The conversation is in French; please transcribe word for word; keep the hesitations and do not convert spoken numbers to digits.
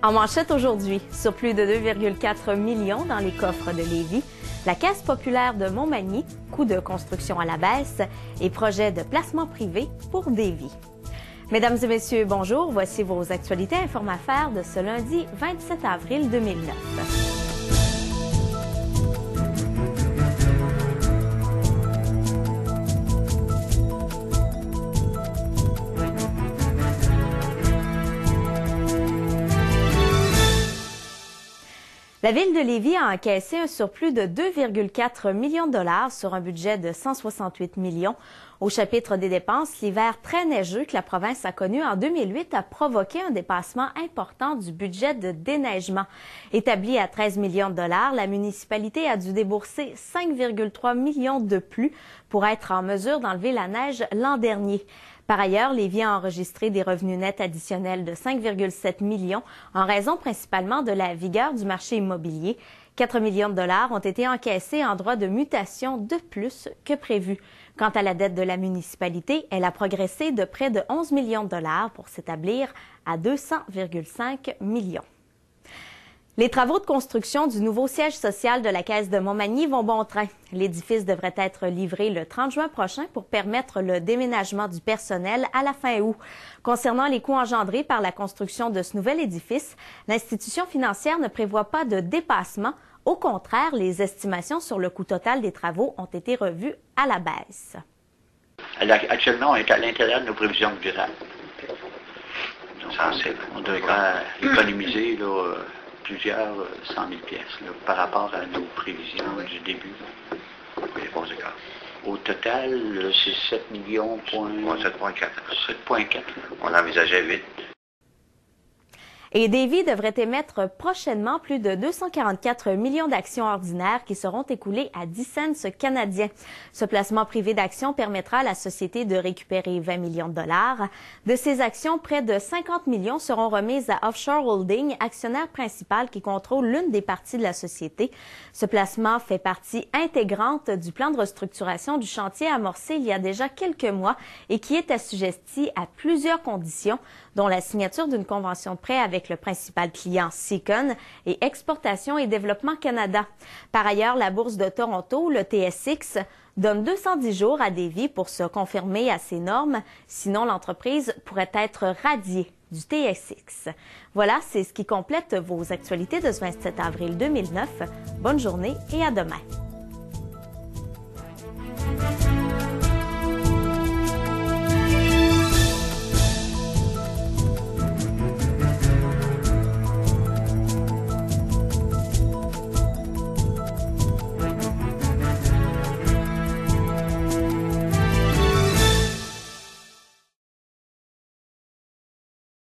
En manchette aujourd'hui, sur plus de deux virgule quatre millions dans les coffres de Lévis, la Caisse populaire de Montmagny, coût de construction à la baisse et projet de placement privé pour Lévis. Mesdames et messieurs, bonjour. Voici vos actualités Informaffaires de ce lundi vingt-sept avril deux mille neuf. La Ville de Lévis a encaissé un surplus de deux virgule quatre millions de dollars sur un budget de cent soixante-huit millions. Au chapitre des dépenses, l'hiver très neigeux que la province a connu en deux mille huit a provoqué un dépassement important du budget de déneigement. Établi à treize millions de dollars, la municipalité a dû débourser cinq virgule trois millions de plus pour être en mesure d'enlever la neige l'an dernier. Par ailleurs, Lévis a enregistré des revenus nets additionnels de cinq virgule sept millions en raison principalement de la vigueur du marché immobilier. quatre millions de dollars ont été encaissés en droits de mutation de plus que prévu. Quant à la dette de la municipalité, elle a progressé de près de onze millions de dollars pour s'établir à deux cents virgule cinq millions. Les travaux de construction du nouveau siège social de la Caisse de Montmagny vont bon train. L'édifice devrait être livré le trente juin prochain pour permettre le déménagement du personnel à la fin août. Concernant les coûts engendrés par la construction de ce nouvel édifice, l'institution financière ne prévoit pas de dépassement. Au contraire, les estimations sur le coût total des travaux ont été revues à la baisse. Actuellement, on est à l'intérieur de nos prévisions budgétaires. On devrait économiser là, plusieurs cent mille pièces là, par rapport à nos prévisions du début. Au total, c'est sept millions. sept virgule quatre. sept virgule quatre. On envisageait huit. Et Lévis devrait émettre prochainement plus de deux cent quarante-quatre millions d'actions ordinaires qui seront écoulées à dix cents canadiens. Ce placement privé d'actions permettra à la société de récupérer vingt millions de dollars. De ces actions, près de cinquante millions seront remises à Offshore Holding, actionnaire principal qui contrôle l'une des parties de la société. Ce placement fait partie intégrante du plan de restructuration du chantier amorcé il y a déjà quelques mois et qui est assujetti à plusieurs conditions, dont la signature d'une convention de prêt avec le principal client Seacon et Exportation et Développement Canada. Par ailleurs, la Bourse de Toronto, le T S X, donne deux cent dix jours à Lévis pour se confirmer à ces normes, sinon l'entreprise pourrait être radiée du T S X. Voilà, c'est ce qui complète vos actualités de ce vingt-sept avril deux mille neuf. Bonne journée et à demain.